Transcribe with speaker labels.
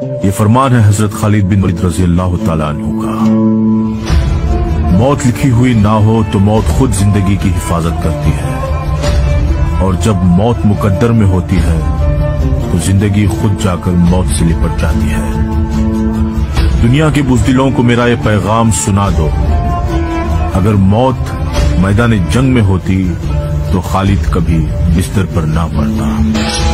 Speaker 1: ये फरमान है हजरत खालिद बिन वलीद रजी अल्लाह ताला अन्हु का। मौत लिखी हुई ना हो तो मौत खुद जिंदगी की हिफाजत करती है, और जब मौत मुकद्दर में होती है तो जिंदगी खुद जाकर मौत से लिपट जाती है। दुनिया के बुज़दिलों को मेरा ये पैगाम सुना दो, अगर मौत मैदान जंग में होती तो खालिद कभी बिस्तर पर ना पड़ता।